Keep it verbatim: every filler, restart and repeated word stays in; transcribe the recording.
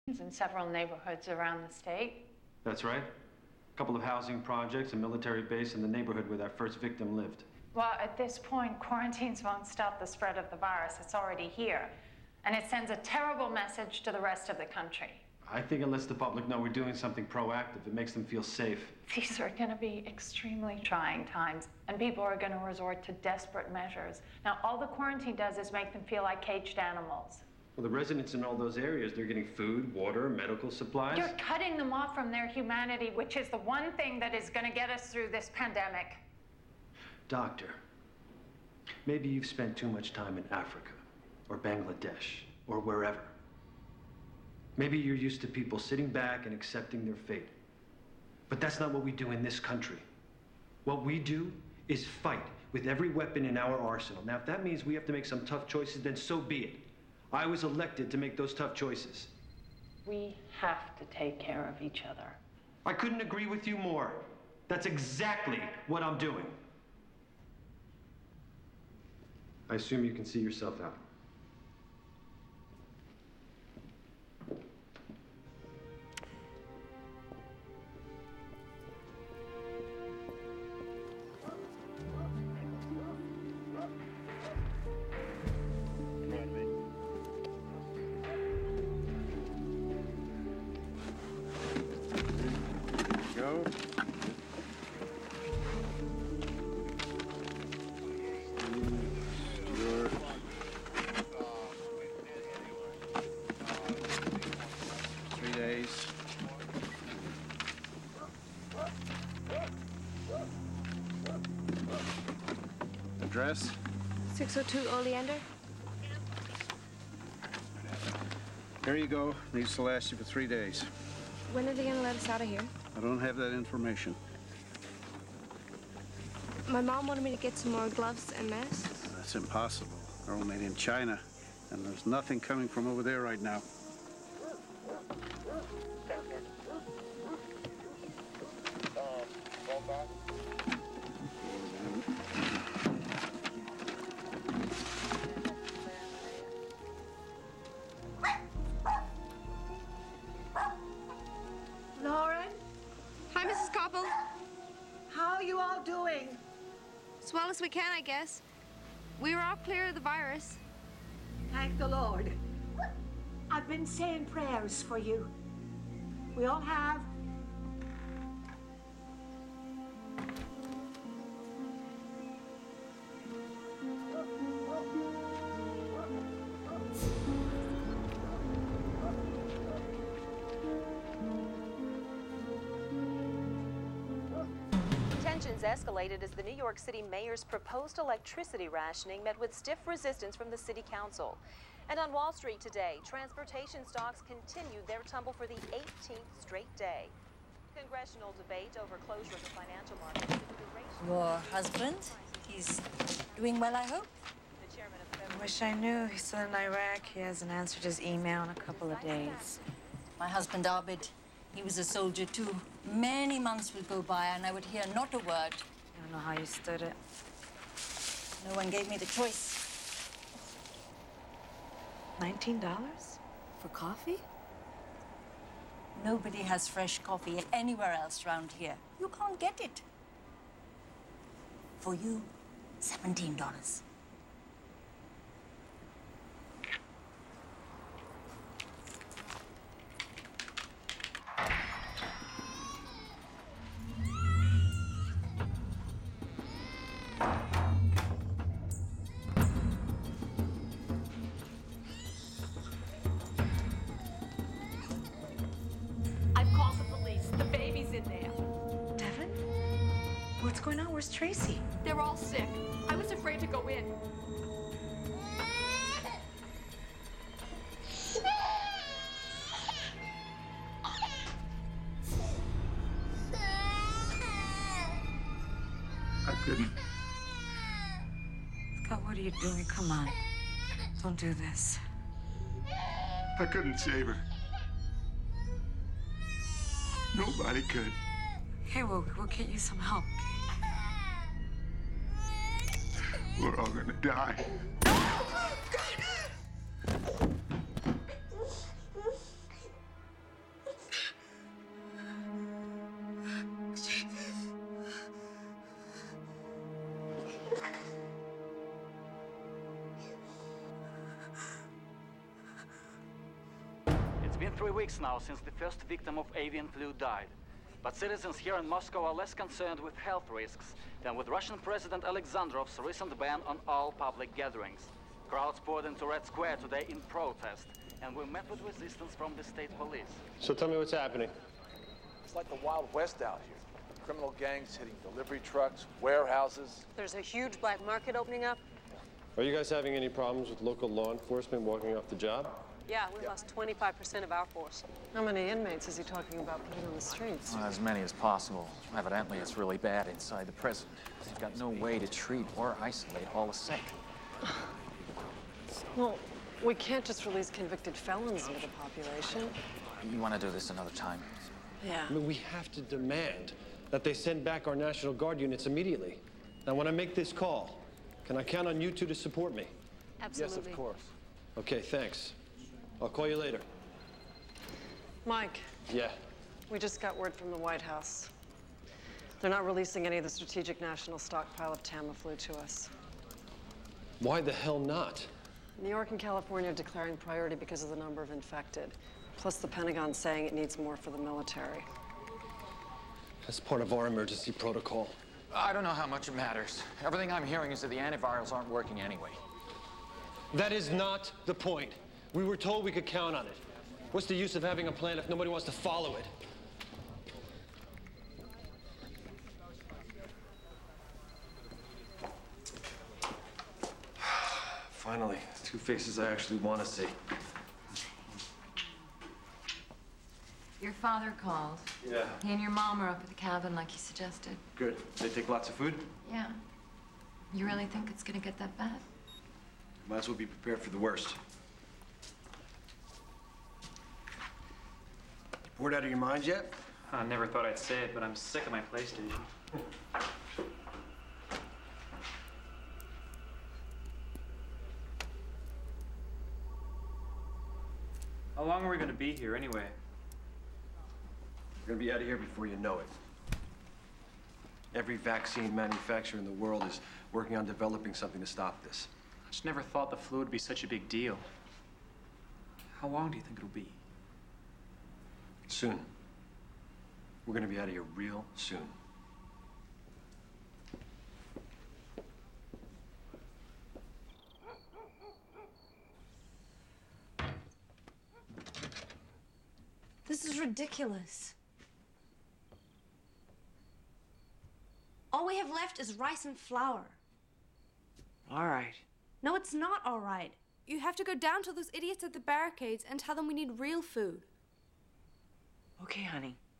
in several neighborhoods around the state. That's right. A couple of housing projects, a military base in the neighborhood where that first victim lived. Well, at this point, quarantines won't stop the spread of the virus. It's already here. And it sends a terrible message to the rest of the country. I think it lets the public know we're doing something proactive. It makes them feel safe. These are going to be extremely trying times, and people are going to resort to desperate measures. Now, all the quarantine does is make them feel like caged animals. Well, the residents in all those areas, they're getting food, water, medical supplies. You're cutting them off from their humanity, which is the one thing that is going to get us through this pandemic. Doctor, maybe you've spent too much time in Africa, or Bangladesh, or wherever. Maybe you're used to people sitting back and accepting their fate. But that's not what we do in this country. What we do is fight with every weapon in our arsenal. Now, if that means we have to make some tough choices, then so be it. I was elected to make those tough choices. We have to take care of each other. I couldn't agree with you more. That's exactly what I'm doing. I assume you can see yourself out. Address? six oh two Oleander. Here you go. Needs to last you for three days. When are they going to let us out of here? I don't have that information. My mom wanted me to get some more gloves and masks. That's impossible. They're all made in China, and there's nothing coming from over there right now. Lauren? Hi, Missus Koppel. How are you all doing? As well as we can, I guess. We were all clear of the virus. Thank the Lord. I've been saying prayers for you. We all have. Tensions escalated as the New York City mayor's proposed electricity rationing met with stiff resistance from the city council. And on Wall Street today, transportation stocks continued their tumble for the eighteenth straight day. Congressional debate over closure of the financial markets. Your husband? He's doing well, I hope? The chairman of the federal... I wish I knew. He's still in Iraq. He hasn't answered his email in a couple of days. My husband, Abid, he was a soldier too. Many months would go by and I would hear not a word. I don't know how you stood it. No one gave me the choice. nineteen dollars? For coffee? Nobody has fresh coffee anywhere else around here. You can't get it. For you, seventeen dollars. What's going on? Where's Tracy? They're all sick. I was afraid to go in. I couldn't. Scott, what are you doing? Come on. Don't do this. I couldn't save her. Nobody could. Okay, we'll, we'll get you some help. We're all gonna die. been three weeks now since the first victim of avian flu died. But citizens here in Moscow are less concerned with health risks than with Russian President Alexandrov's recent ban on all public gatherings. Crowds poured into Red Square today in protest, and we met with resistance from the state police. So tell me what's happening. It's like the Wild West out here. Criminal gangs hitting delivery trucks, warehouses. There's a huge black market opening up. Are you guys having any problems with local law enforcement walking off the job? Yeah, we lost twenty-five percent of our force. How many inmates is he talking about putting on the streets? Well, as many as possible. Evidently, it's really bad inside the prison. They've got no way to treat or isolate all the sick. Well, we can't just release convicted felons into the population. You want to do this another time? Yeah. I mean, we have to demand that they send back our National Guard units immediately. Now, when I make this call, can I count on you two to support me? Absolutely. Yes, of course. Okay, thanks. I'll call you later. Mike. Yeah. We just got word from the White House. They're not releasing any of the strategic national stockpile of Tamiflu to us. Why the hell not? New York and California are declaring priority because of the number of infected. Plus the Pentagon saying it needs more for the military. That's part of our emergency protocol. I don't know how much it matters. Everything I'm hearing is that the antivirals aren't working anyway. That is not the point. We were told we could count on it. What's the use of having a plan if nobody wants to follow it? Finally, two faces I actually want to see. Your father called. Yeah. He and your mom are up at the cabin like he suggested. Good. They take lots of food? Yeah. You really think it's gonna get that bad? Might as well be prepared for the worst. Bored out of your mind yet? I never thought I'd say it, but I'm sick of my PlayStation. How long are we gonna be here anyway? We're gonna be out of here before you know it. Every vaccine manufacturer in the world is working on developing something to stop this. I just never thought the flu would be such a big deal. How long do you think it'll be? Soon. We're gonna be out of here real soon. This is ridiculous. All we have left is rice and flour. All right. No, it's not all right. You have to go down to those idiots at the barricades and tell them we need real food. Okay, honey.